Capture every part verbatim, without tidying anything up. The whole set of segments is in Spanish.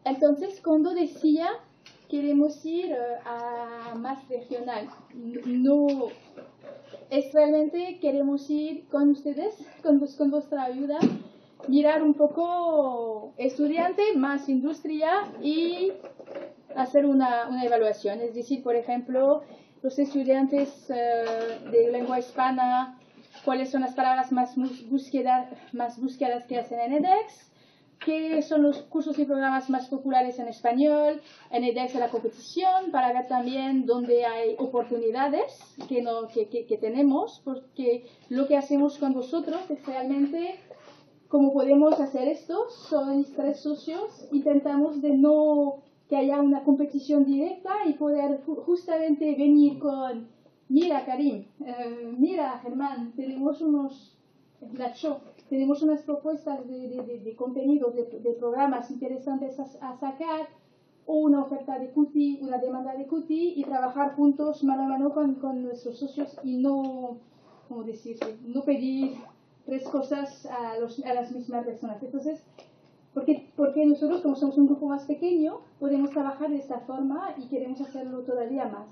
Entonces, cuando decía queremos ir uh, a más regional, no es realmente queremos ir con ustedes, con, con vuestra ayuda, mirar un poco estudiante más industria y hacer una, una evaluación. Es decir, por ejemplo, los estudiantes uh, de lengua hispana, cuáles son las palabras más, búsqueda, más búsquedas que hacen en edX, qué son los cursos y programas más populares en español, en edX en la competición, para ver también dónde hay oportunidades que, no, que, que, que tenemos, porque lo que hacemos con vosotros es realmente, como podemos hacer esto, son tres socios, intentamos de no que haya una competición directa y poder justamente venir con, mira Karim, eh, mira Germán, tenemos unos, Nacho, tenemos unas propuestas de, de, de, de contenidos, de, de programas interesantes a, a sacar, o una oferta de Q T I, una demanda de Q T I, y trabajar juntos mano a mano con, con nuestros socios y no, ¿cómo decirse?, no pedir tres cosas a, los, a las mismas personas. Entonces, porque, porque nosotros, como somos un grupo más pequeño, podemos trabajar de esta forma y queremos hacerlo todavía más.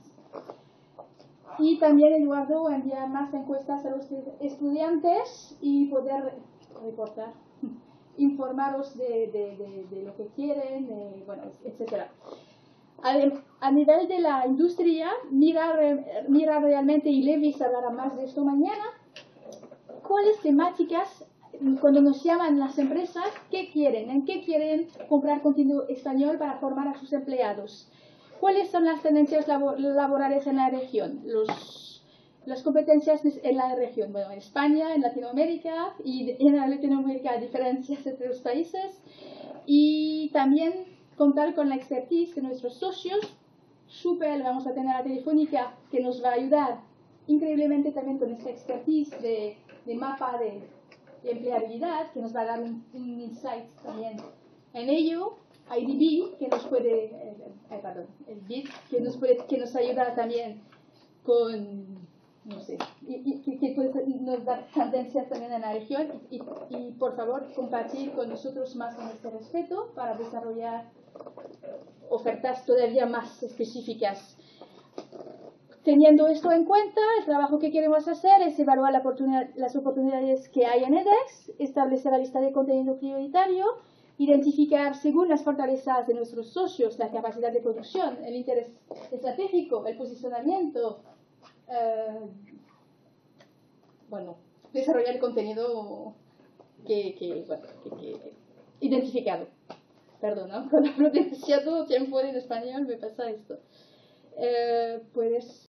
Y también Eduardo envía más encuestas a los estudiantes y poder reportar, informaros de, de, de, de lo que quieren, de, bueno, etcétera. A, a nivel de la industria, mira, mira realmente, y Levis hablará más de esto mañana, cuáles temáticas, cuando nos llaman las empresas, ¿qué quieren? ¿En qué quieren comprar contenido español para formar a sus empleados? ¿Cuáles son las tendencias labor laborales en la región? Los, las competencias en la región, bueno, en España, en Latinoamérica, y en Latinoamérica hay diferencias entre los países, y también contar con la expertise de nuestros socios. Súper, vamos a tener a Telefónica, que nos va a ayudar increíblemente también con esta expertise de, de mapa de, de empleabilidad, que nos va a dar un, un insight también en ello. I D B, que nos puede, eh, eh, perdón, el B I D, que nos, puede, que nos ayuda también con, no sé, y, y, y que puede, nos da tendencias también en la región. Y, y, y por favor, compartir con nosotros más en este respeto para desarrollar ofertas todavía más específicas. Teniendo esto en cuenta, el trabajo que queremos hacer es evaluar la oportunidad, las oportunidades que hay en edX, establecer la lista de contenido prioritario, identificar según las fortalezas de nuestros socios la capacidad de producción, el interés estratégico, el posicionamiento, eh, bueno, desarrollar el contenido que, que, bueno, que, que identificado. Perdón, ¿no? Cuando hablo demasiado tiempo en español me pasa esto. Eh, puedes